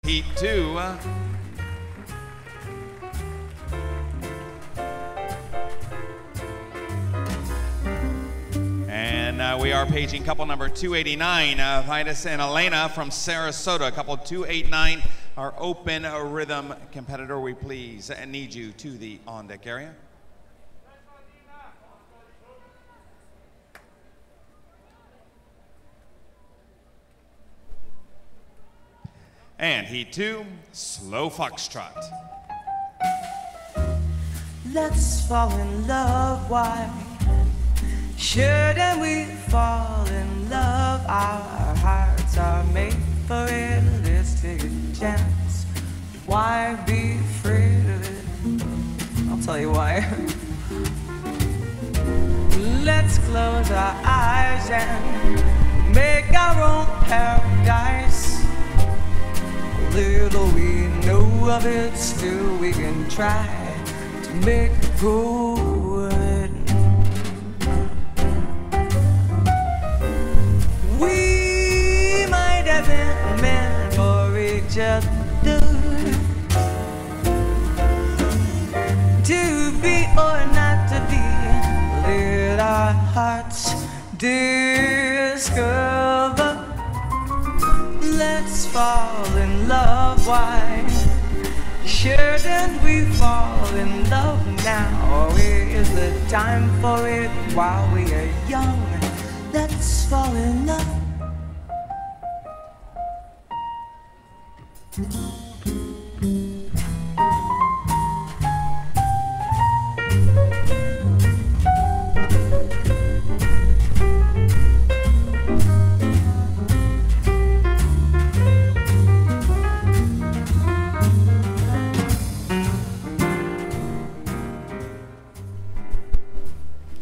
Heat 2. And we are paging couple number 289, Vitus and Elena from Sarasota. Couple 289, our open rhythm competitor. We please need you to the on-deck area. And Heat 2, slow foxtrot. Let's fall in love, why shouldn't we fall in love? Our hearts are made for it, let's take a chance. Why be afraid of it? I'll tell you why. Let's close our eyes and make our own paradise. Little we know of it, still we can try to make it good. We might have been meant for each other, to be or not to be. Let our hearts discover. Let's fall in love, why shouldn't we fall in love now? Or is the time for it while we are young? Let's fall in love.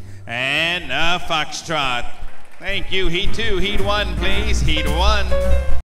And foxtrot. Thank you. Heat 2, Heat 1, please. Heat 1.